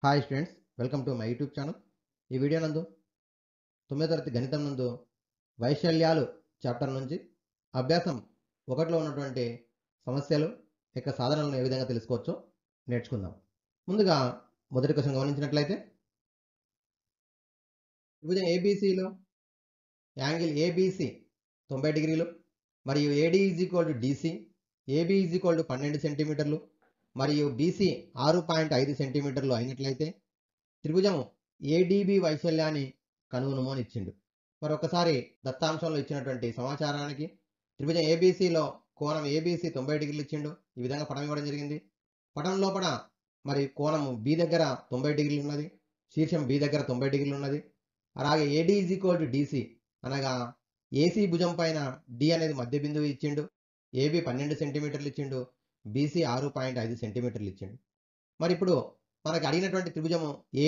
Hi students, welcome to my YouTube channel. ఈ video నందు 9వ తరగతి గణితం నందు వైశాల్యాలు చాప్టర్ నుంచి అభ్యాసం 1లో ఉన్నటువంటి సమస్యలు యొక్క సాధనలను ఏ విధంగా తెలుసుకోవచ్చో నేర్చుకుందాం. ముందుగా మొదటి క్వశ్చన్ గమనించినట్లయితే, త్రిభుజం ఏబీసీలో యాంగిల్ ఏబీసీ 90 డిగ్రీలు మరియు ఏడీ డీసీ, ఏబీ 12 సెంటీమీటర్లు మరియు బీసీ 6.5 సెంటీమీటర్లు అయినట్లయితే త్రిభుజం ఏడీబీ వైశాల్యాన్ని కనుగొనుము అని ఇచ్చిండు. మరొకసారి దత్తాంశంలో ఇచ్చినటువంటి సమాచారానికి త్రిభుజం ఏబీసీలో కోణం ఏబీసీ 90 డిగ్రీలు ఇచ్చిండు. ఈ విధంగా పటం ఇవ్వడం జరిగింది. పటం లోపల మరి కోణం బి దగ్గర 90 డిగ్రీలు ఉన్నది, శీర్షం బి దగ్గర 90 డిగ్రీలు ఉన్నది. అలాగే ఏడీ డీసీ అనగా ఏసీ భుజం పైన డి అనేది మధ్య బిందువు ఇచ్చిండు. ఏబి 12 సెంటీమీటర్లు ఇచ్చిండు, బీసీ 6.5 సెంటీమీటర్లు ఇచ్చిండు. మరి ఇప్పుడు మనకు అడిగినటువంటి త్రిభుజము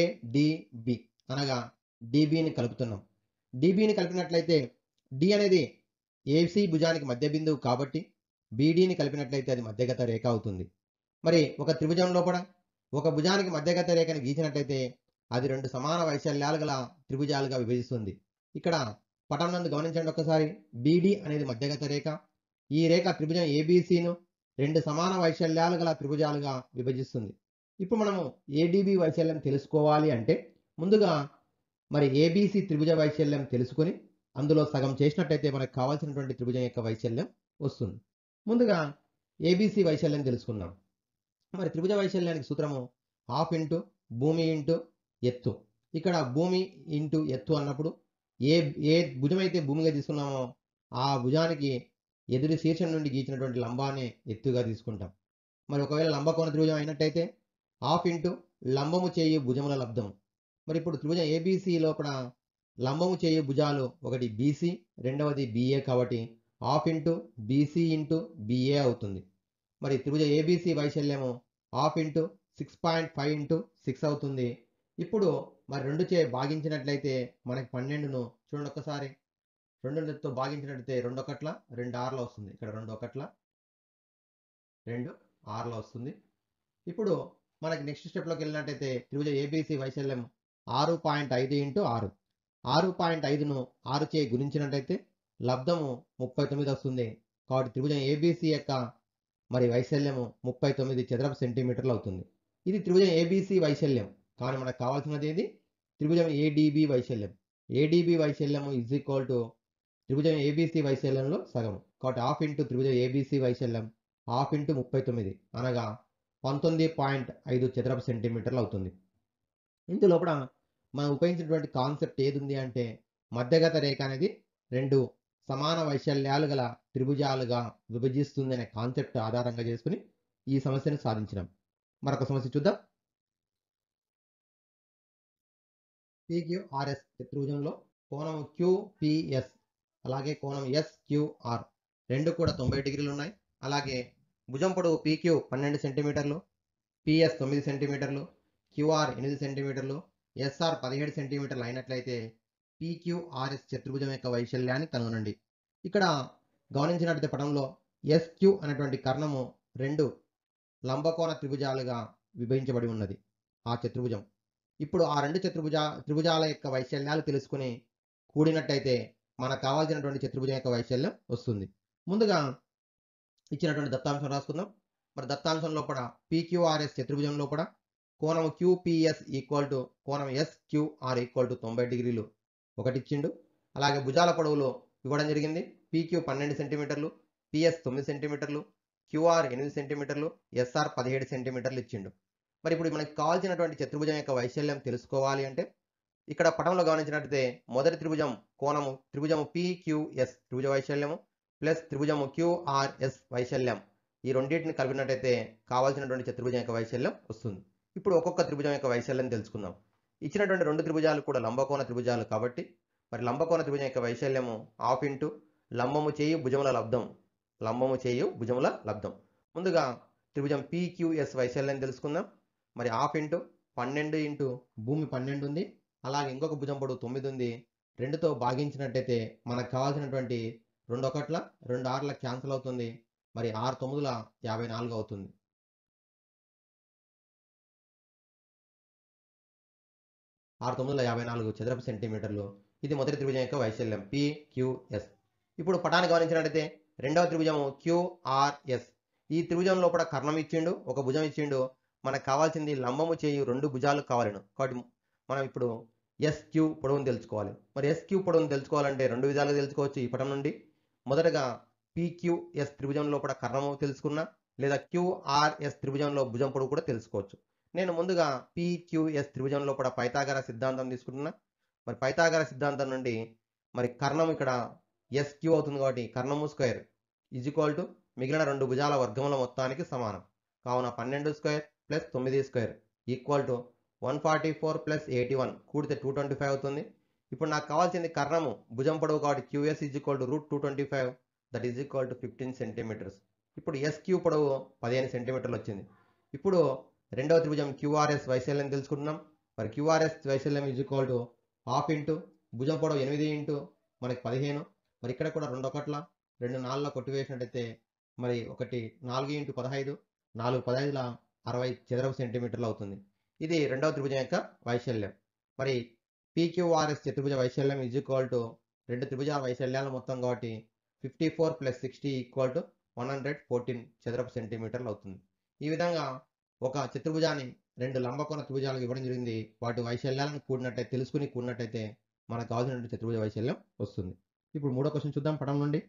ఏడిబి అనగా డిబిని కలుపుతున్నాం. డిబిని కలిపినట్లయితే డి అనేది ఏసీ భుజానికి మధ్య బిందువు కాబట్టి బీడీని కలిపినట్లయితే అది మధ్యగత రేఖ అవుతుంది. మరి ఒక త్రిభుజం లోపల ఒక భుజానికి మధ్యగత రేఖను గీసినట్లయితే అది రెండు సమాన వైశాల్యాలు గల త్రిభుజాలుగా విభజిస్తుంది. ఇక్కడ పటం నందు గమనించండి ఒకసారి. బీడీ అనేది మధ్యగత రేఖ. ఈ రేఖ త్రిభుజం ఏబీసీను రెండు సమాన వైశాల్యాలు గల త్రిభుజాలుగా విభజిస్తుంది. ఇప్పుడు మనము ఏడీబీ వైశాల్యం తెలుసుకోవాలి అంటే ముందుగా మరి ఏబీసీ త్రిభుజ వైశాల్యం తెలుసుకొని అందులో సగం చేసినట్టయితే మనకు కావాల్సినటువంటి త్రిభుజం యొక్క వైశాల్యం వస్తుంది. ముందుగా ఏబీసీ వైశాల్యం తెలుసుకుందాం. మరి త్రిభుజ వైశాల్యానికి సూత్రము హాఫ్ ఇంటూ భూమి ఇంటూ ఎత్తు. ఇక్కడ భూమి ఇంటూ ఎత్తు అన్నప్పుడు ఏ భుజం అయితే భూమిగా తీసుకున్నామో ఆ భుజానికి ఎదురు శీర్షం నుండి గీచినటువంటి లంబాన్ని ఎత్తుగా తీసుకుంటాం. మరి ఒకవేళ లంబకోణ త్రిభుజం అయినట్టయితే హాఫ్ ఇంటూ లంబము చేయు భుజముల లబ్ధము. మరి ఇప్పుడు త్రిభుజం ఏబీసీ లోపల లంబము చేయు భుజాలు ఒకటి బీసీ, రెండవది బిఏ కాబట్టి half into BC into BA అవుతుంది. మరి త్రిభుజం ఏబీసీ వైశాల్యము హాఫ్ ఇంటూ 6.5 ఇంటూ 6 అవుతుంది. ఇప్పుడు మరి 2 చే భాగించినట్లయితే మనకి 12ను చూడండి ఒకసారి. 2తో భాగించినట్లయితే 2 ఒకట్ల 2 ఆర్ల వస్తుంది. ఇక్కడ 2 ఒకట్ల 2 ఆర్ల వస్తుంది. ఇప్పుడు మనకి నెక్స్ట్ స్టెప్లోకి వెళ్ళినట్టయితే త్రిభుజ ఏబీసీ వైశాల్యం 6.5 ఇంటూ 6. 6.5ను 6 చే గుణించినట్టయితే లబ్ధము 39 వస్తుంది. కాబట్టి త్రిభుజం ఏబీసీ యొక్క మరి వైశాల్యము 39 చదరపు సెంటీమీటర్లు అవుతుంది. ఇది త్రిభుజం ఏబీసీ వైశాల్యం. కానీ మనకు కావాల్సినది ఏది? త్రిభుజం ఏడీబీ వైశాల్యం. ఏడీబీ వైశాల్యము ఈజ్ ఈక్వల్ టు త్రిభుజం ఏబీసీ వైశాల్యంలో సగం. కాబట్టి హాఫ్ ఇంటూ త్రిభుజం ఏబీసీ వైశాల్యం హాఫ్ ఇంటూ 39 అనగా 19.5 చదరపు సెంటీమీటర్లు అవుతుంది. ఇందులోపల మనం ఉపయోగించినటువంటి కాన్సెప్ట్ ఏది ఉంది అంటే మధ్యగత రేఖ అనేది రెండు సమాన వైశాల్యాలు గల త్రిభుజాలుగా విభజిస్తుంది అనే కాన్సెప్ట్ ఆధారంగా చేసుకుని ఈ సమస్యను సాధించినాం. మరొక సమస్య చూద్దాం. PQRS త్రిభుజంలో కోణం QPS అలాగే కోణం SQR రెండు కూడా 90 డిగ్రీలు ఉన్నాయి. అలాగే భుజం పొడవు PQ 12 సెంటీమీటర్లు, PS 9 సెంటీమీటర్లు, QR 8 సెంటీమీటర్లు, SR 17 సెంటీమీటర్లు అయినట్లయితే PQRS చతుర్భుజం యొక్క వైశాల్యాన్ని కనుగొనండి. ఇక్కడ గమనించినట్లయితే పటంలో SQ అనేటువంటి కర్ణము రెండు లంబకోణ త్రిభుజాలుగా విభజించబడి ఉన్నది ఆ చతుర్భుజం. ఇప్పుడు ఆ రెండు త్రిభుజాల యొక్క వైశాల్యాలు తెలుసుకుని కూడినట్టయితే మనకు కావాల్సినటువంటి చతుర్భుజం యొక్క వైశాల్యం వస్తుంది. ముందుగా ఇచ్చినటువంటి దత్తాంశం రాసుకుందాం. మరి దత్తాంశం లోపల PQRS చతుర్భుజం లోపల కోణం QPS ఈక్వల్ టు కోణం SQR ఈక్వల్ టు 90 డిగ్రీలు ఒకటి ఇచ్చిండు. అలాగే భుజాల పొడవులు ఇవ్వడం జరిగింది. PQ 12 సెంటీమీటర్లు, PS 9 సెంటీమీటర్లు, QR 8 సెంటీమీటర్లు, SR 17 సెంటీమీటర్లు ఇచ్చిండు. మరి ఇప్పుడు మనకి కావాల్సినటువంటి చతుర్భుజం యొక్క వైశాల్యం తెలుసుకోవాలి అంటే ఇక్కడ పటంలో గమనించినట్లయితే మొదటి త్రిభుజం కోణము త్రిభుజము PQS త్రిభుజ వైశాల్యము ప్లస్ త్రిభుజము QRS వైశాల్యం ఈ రెండింటిని కలిపినట్టయితే కావాల్సినటువంటి చతుర్భుజం యొక్క వైశాల్యం వస్తుంది. ఇప్పుడు ఒక్కొక్క త్రిభుజం యొక్క వైశాల్యం తెలుసుకుందాం. ఇచ్చినటువంటి రెండు త్రిభుజాలు కూడా లంబకోణ త్రిభుజాలు కాబట్టి మరి లంబకోణ త్రిభుజం యొక్క వైశాల్యము హాఫ్ ఇంటూ లంబము చేయు భుజముల లబ్ధం. లంబము చేయు భుజముల లబ్ధం. ముందుగా త్రిభుజం PQS వైశాల్యం తెలుసుకుందాం. మరి హాఫ్ ఇంటూ 12 ఇంటూ భూమి 12 ఉంది, అలాగే ఇంకొక భుజం పొడవు 9 ఉంది. 2తో భాగించినట్టయితే మనకు కావాల్సినటువంటి 2 ఒకట్ల 2 ఆర్ల క్యాన్సిల్ అవుతుంది. మరి 6 9ల 54 అవుతుంది. 6954 చదరపు సెంటీమీటర్లు. ఇది మొదటి త్రిభుజం యొక్క వైశాల్యం PQS. ఇప్పుడు పటాన్ని గమనించినట్లయితే రెండవ త్రిభుజము QRS. ఈ త్రిభుజం లోపల కర్ణం ఇచ్చిండు, ఒక భుజం ఇచ్చిండు. మనకు కావాల్సింది లంబము చేయు 2 భుజాలు కావాలను. కాబట్టి మనం ఇప్పుడు SQ పొడవును తెలుసుకోవాలి. మరి SQ పొడవును తెలుసుకోవాలంటే 2 విధాలుగా తెలుసుకోవచ్చు ఈ పటం నుండి. మొదటగా PQS త్రిభుజం లోపల కర్ణము తెలుసుకున్నా, లేదా QRS త్రిభుజంలో భుజం పొడవు కూడా తెలుసుకోవచ్చు. నేను ముందుగా PQS త్రిభుజం లోపల పైథాగరస్ సిద్ధాంతం తీసుకుంటున్నా. మరి పైథాగరస్ సిద్ధాంతం నుండి మరి కర్ణం ఇక్కడ SQ అవుతుంది కాబట్టి కర్ణము స్క్వేర్ = మిగిలిన 2 భుజాల వర్గముల మొత్తానికి సమానం. కావున 12 స్క్వేర్ ప్లస్ 9 స్క్వేర్ = 144 ప్లస్ 81 కూడితే 225 అవుతుంది. ఇప్పుడు నాకు కావాల్సింది కర్ణము భుజం పొడవు కాబట్టి QS √225 that is equal to 15 centimetres. ఇప్పుడు SQ పొడవు 15 సెంటీమీటర్లు వచ్చింది. ఇప్పుడు రెండవ త్రిభుజం QRS వైశాల్యం తెలుసుకుంటున్నాం. మరి QRS వైశాల్యం ½ ఇంటూ భుజం పొడవు 8 ఇంటూ మనకి 15. మరి ఇక్కడ కూడా 2 ఒకట్ల 2 4 కొట్టివేసినట్టయితే మరి 4 ఇంటూ 15 4 15ల 60 చదరపు సెంటీమీటర్లు అవుతుంది. ఇది రెండవ త్రిభుజం యొక్క వైశాల్యం. మరి PQRS చతుర్భుజ వైశాల్యం రెండు త్రిభుజాల వైశాల్యాల మొత్తం కాబట్టి 54 ప్లస్ 60 = 114 చదరపు సెంటీమీటర్లు అవుతుంది. ఈ విధంగా ఒక చతుర్భుజాన్ని 2 లంబకోణ త్రిభుజాలకు ఇవ్వడం జరిగింది. వాటి వైశాల్యాలను కూడినట్టయితే మనకు కావాల్సిన చతుర్భుజ వైశాల్యం వస్తుంది. ఇప్పుడు మూడో క్వశ్చన్ చూద్దాం పటం నుండి.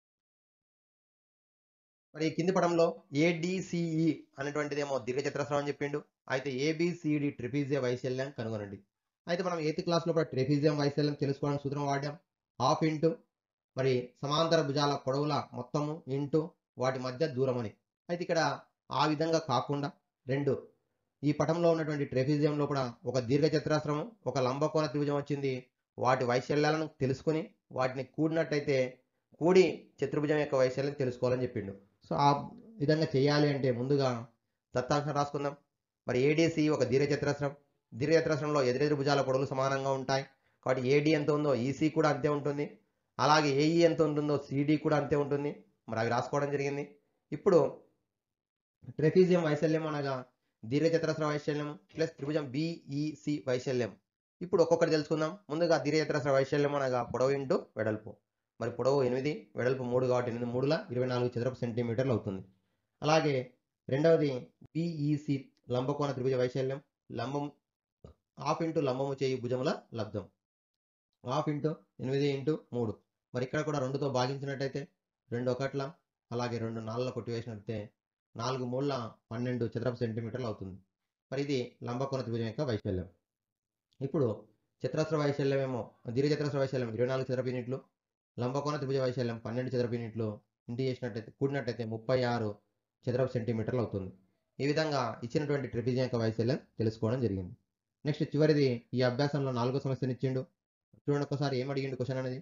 మరి కింది పటంలో ADCE అనేటువంటిదేమో దీర్ఘచతురస్రం అని చెప్పిండు. అయితే ABCD ట్రెపీజియం వైశాల్యం కనుగొనండి. అయితే మనం 8th క్లాస్ లో ట్రెపీజియం వైశాల్యం తెలుసుకోవడానికి సూత్రం వాడాం. ½ ఇంటూ మరి సమాంతర భుజాల పొడవుల మొత్తము ఇంటూ వాటి మధ్య దూరం అని. అయితే ఇక్కడ ఆ విధంగా కాకుండా ఈ పటంలో ఉన్నటువంటి ట్రెపీజియం లోపల ఒక దీర్ఘచతురస్రము, ఒక లంబకోణ త్రిభుజం వచ్చింది. వాటి వైశాల్యాలను తెలుసుకొని వాటిని కూడినట్టయితే కూడి చతుర్భుజం యొక్క వైశాల్యం తెలుసుకోవాలని చెప్పిండు. సో ఆ విధంగా చేయాలి అంటే ముందుగా దత్తాంశం రాసుకుందాం. మరి ADCE ఒక దీర్ఘచతురస్రం. దీర్ఘచతురస్రంలో ఎదురెదురు భుజాల పొడవులు సమానంగా ఉంటాయి కాబట్టి AD ఎంత ఉందో EC కూడా అంతే ఉంటుంది. అలాగే AE ఎంత ఉంటుందో CD కూడా అంతే ఉంటుంది. మరి అవి రాసుకోవడం జరిగింది. ఇప్పుడు ట్రెపీజియం వైశాల్యం అనగా దీర్ఘచతురస్ర వైశాల్యం ప్లస్ త్రిభుజం BEC వైశాల్యం. ఇప్పుడు ఒక్కొక్కటి తెలుసుకుందాం. ముందుగా దీర్ఘచతురస్ర వైశాల్యం అనగా పొడవు ఇంటూ వెడల్పు. మరి పొడవు 8, వెడల్పు 3 కాబట్టి 8 3ల 24 చదరపు సెంటీమీటర్లు అవుతుంది. అలాగే రెండవది BEC లంబకోణ త్రిభుజ వైశాల్యం. లంబం ½ ఇంటూ లంబము చేయు భుజముల లబ్ధం. ½ ఇంటూ 8 ఇంటూ 3. మరి ఇక్కడ కూడా 2తో భాగించినట్టయితే 2 ఒకట్ల అలాగే 2 4ల కొట్టివేసినట్టయితే 4 3ల 12 చదరపు సెంటీమీటర్లు అవుతుంది. మరి ఇది లంబకోణ త్రిభుజం యొక్క వైశాల్యం. ఇప్పుడు చతురస్ర వైశాల్యం ఏమో దీర్ఘచతురస్ర వైశాల్యం 24 చదరపు యూనిట్లు, లంబకోణ త్రిభుజ వైశాల్యం 12 చదరపు యూనిట్లు. ఇంటి చేసినట్టయితే కూడినట్టయితే 36 చదరపు సెంటీమీటర్లు అవుతుంది. ఈ విధంగా ఇచ్చినటువంటి ట్రెపీజియం యొక్క వైశాల్యం తెలుసుకోవడం జరిగింది. నెక్స్ట్ చివరిది ఈ అభ్యాసంలో 4వ సమస్యను ఇచ్చిండు. చూడండి ఒకసారి ఏం అడిగిండు క్వశ్చన్ అనేది.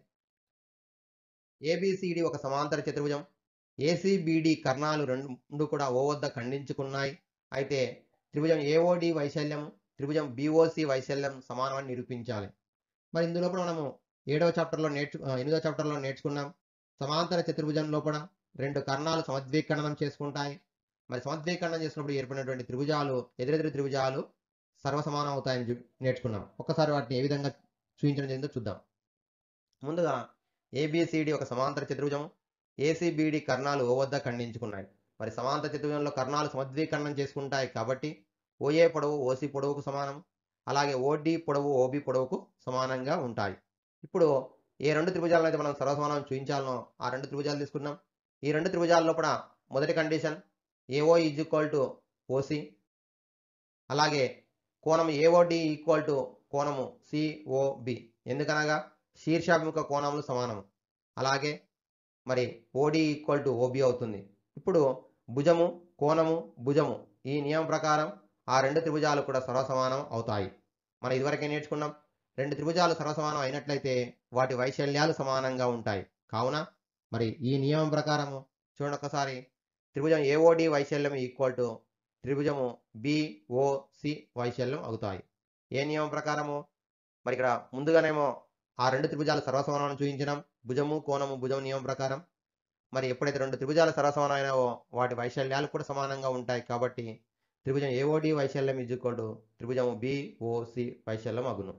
ABCD ఒక సమాంతర చతుర్భుజం. ACBD కర్ణాలు రెండు కూడా O వద్ద ఖండించుకున్నాయి. అయితే త్రిభుజం AOD వైశాల్యం త్రిభుజం BOC వైశాల్యం సమానమని నిరూపించాలి. మరి ఇందులో మనము 8వ చాప్టర్లో నేర్చుకున్నాం. సమాంతర చతుర్భుజం లోపల 2 కర్ణాలు సమద్వికరణం చేసుకుంటాయి. మరి సమద్వికరణం చేసినప్పుడు ఏర్పడినటువంటి త్రిభుజాలు ఎదురెదురు త్రిభుజాలు సర్వసమానం అవుతాయని నేర్చుకున్నాం. ఒక్కసారి వాటిని ఏ విధంగా చూపించడం జరిగిందో చూద్దాం. ముందుగా ABCD ఒక సమాంతర చతుర్భుజం. ACBD కర్ణాలు O వద్ద ఖండించుకున్నాయి. మరి సమాంతర చతుర్భుజంలో కర్ణాలు సమద్వికరణం చేసుకుంటాయి కాబట్టి OA పొడవు OC పొడవుకు సమానం. అలాగే OD పొడవు OB పొడవుకు సమానంగా ఉంటాయి. ఇప్పుడు ఏ 2 త్రిభుజాలను అయితే మనం సర్వసమానం చూపించాలనో ఆ 2 త్రిభుజాలు తీసుకున్నాం. ఈ 2 త్రిభుజాల లోపల మొదటి కండిషన్ AO = OC. అలాగే కోణం AOD = కోణము COB. ఎందుకనగా శీర్షాభిముఖ కోణములు సమానము. అలాగే మరి OD = OB అవుతుంది. ఇప్పుడు భుజము కోణము భుజము ఈ నియమం ప్రకారం ఆ 2 త్రిభుజాలు కూడా సర్వసమానం అవుతాయి. మనం ఇదివరకే నేర్చుకున్నాం. 2 త్రిభుజాలు సర్వసమానం అయినట్లయితే వాటి వైశాల్యాలు సమానంగా ఉంటాయి. కావున మరి ఈ నియమం ప్రకారము చూడండి ఒకసారి త్రిభుజం AOD వైశాల్యం = త్రిభుజము BOC వైశాల్యం అవుతాయి. ఏ నియమం ప్రకారము? మరి ఇక్కడ ముందుగానేమో ఆ 2 త్రిభుజాలు సర్వసమానం చూపించినాం. భుజము కోణము భుజం నియమం ప్రకారం. మరి ఎప్పుడైతే 2 త్రిభుజాలు సర్వసమానమైనవో వాటి వైశాల్యాలు కూడా సమానంగా ఉంటాయి కాబట్టి త్రిభుజం ఏఓడి వైశాల్యం ఈజ్ ఈక్వల్ టు త్రిభుజం బిఓసి వైశాల్యం అగును.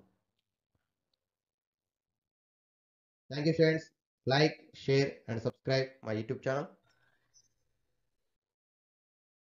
Thank you friends. Like, share and subscribe my YouTube channel.